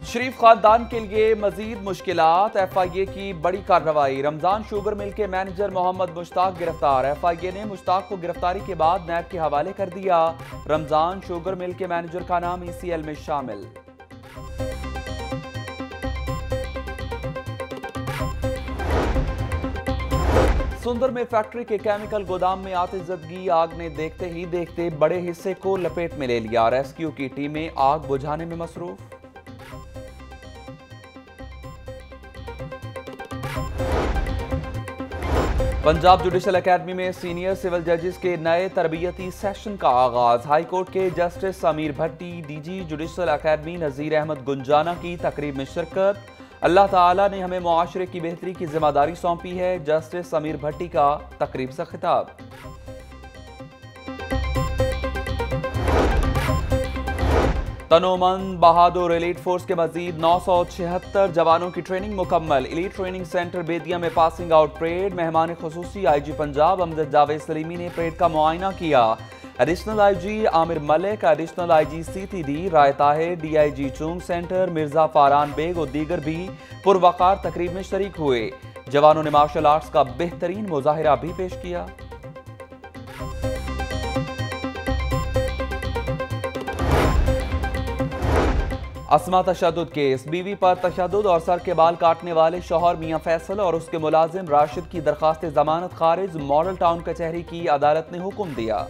शरीफ खानदान के लिए मजीद मुश्किलात, FIA की बड़ी कार्रवाई। रमजान शुगर मिल के मैनेजर मोहम्मद मुश्ताक गिरफ्तार। FIA ने मुश्ताक को गिरफ्तारी के बाद नैब के हवाले कर दिया। रमजान शुगर मिल के मैनेजर का नाम ECL में शामिल। सुंदर में फैक्ट्री के केमिकल गोदाम में आतिशज़दगी, आग ने देखते ही देखते बड़े हिस्से को लपेट में ले लिया। रेस्क्यू की टीमें आग बुझाने में मसरूफ। पंजाब जुडिशल एकेडमी में सीनियर सिविल जजेस के नए तरबियती सेशन का आगाज। हाई कोर्ट के justice Sameer Bhatti, DG judicial academy Nazir Ahmad Gunjana की तकरीब में शिरकत। अल्लाह ताला ने हमें मुआशरे की बेहतरी की जिम्मेदारी सौंपी है, जस्टिस समीर भट्टी का तकरीब से खिताब। तनोमंद बहादुर एलीट फोर्स के मजीद 976 जवानों की ट्रेनिंग मुकम्मल। एलीट ट्रेनिंग सेंटर बेदिया में पासिंग आउट परेड। मेहमान खुसूसी IG पंजाब अमजद जावेद सलीमी ने परेड का मुआयना किया। Additional IG Amir Malik, additional IG CTD Rai Tahir, DIG Chung center Mirza Faran Baig और दीगर भी पुरवकार तकरीब में शरीक हुए। जवानों ने मार्शल आर्ट्स का बेहतरीन मुजाहिरा भी पेश किया। अस्मा तशद्दुद केस। बीवी पर तशद्दुद और सर के बाल काटने वाले शौहर मियां फैसल और उसके मुलाजिम राशिद की दरखास्त जमानत खारिज। मॉडल टाउन कचहरी की अदालत ने हुक्म दिया।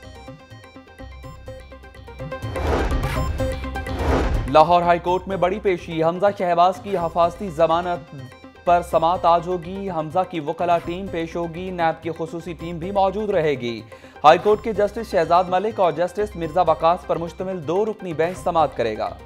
लाहौर हाई कोर्ट में बड़ी पेशी। हमजा शहबाज की हिफाजती जमानत पर समात आज होगी। हमजा की वकला टीम पेश होगी। नैब की खुसूसी टीम भी मौजूद रहेगी। हाई कोर्ट के जस्टिस शहजाद मलिक और जस्टिस मिर्जा वकास पर मुश्तमिल 2 रुकनी बेंच समात करेगा।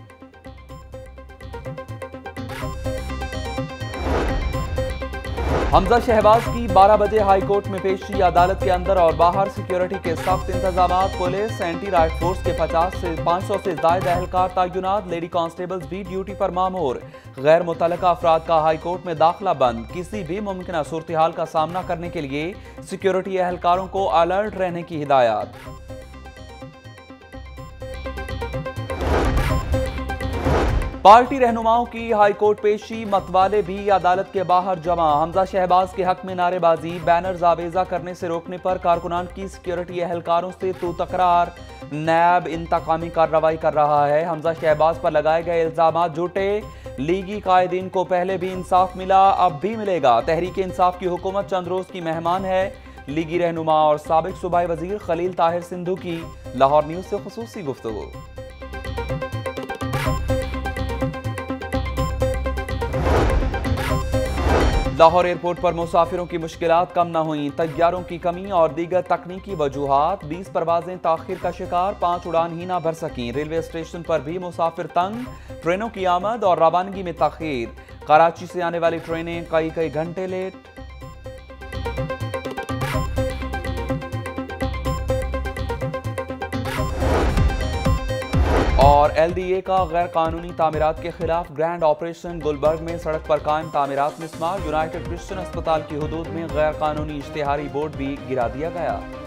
हमजा शहबाज की 12 बजे हाई कोर्ट में पेशी। अदालत के अंदर और बाहर सिक्योरिटी के सख्त इंतजाम। पुलिस एंटी राइट फोर्स के 50 से 500 से ज्यादा एहलकार तैनात। लेडी कांस्टेबल्स भी ड्यूटी पर मामूर। गैर मुतल्लका अफराद का हाई कोर्ट में दाखिला बंद। किसी भी मुमकिन सूरत हाल का सामना करने के लिए सिक्योरिटी एहलकारों को अलर्ट रहने की हिदायत। पार्टी रहनुमाओं की हाई कोर्ट पेशी। मतवाले भी अदालत के बाहर जमा। हमजा शहबाज के हक में नारेबाजी, बैनर्स आवेजा करने से रोकने पर कारकुनान की सिक्योरिटी एहलकारों से तू तकरार। नैब इंतकामी कार्रवाई कर रहा है। हमजा शहबाज पर लगाए गए इल्जाम झूठे। लीगी कायदीन को पहले भी इंसाफ मिला, अब भी मिलेगा। तहरीक इंसाफ की हुकूमत चंद रोज की मेहमान है। लीगी रहनुमा और साबिक सूबाई वजीर खलील ताहिर सिंधु की लाहौर न्यूज से खुसूसी गुफ्तगू। लाहौर एयरपोर्ट पर मुसाफिरों की मुश्किलात कम न हुई। तैयारों की कमी और दीगर तकनीकी वजूहात। 20 परवाजें ताखिर का शिकार, 5 उड़ान ही ना भर सकीं। रेलवे स्टेशन पर भी मुसाफिर तंग। ट्रेनों की आमद और रवानगी में ताखीर। कराची से आने वाली ट्रेनें कई घंटे लेट। और LDA का गैर कानूनी तामीरात के खिलाफ ग्रैंड ऑपरेशन। गुलबर्ग में सड़क पर कायम तामीरात मिसमार। यूनाइटेड क्रिश्चियन अस्पताल की हुदूद में गैर कानूनी इश्तिहारी बोर्ड भी गिरा दिया गया।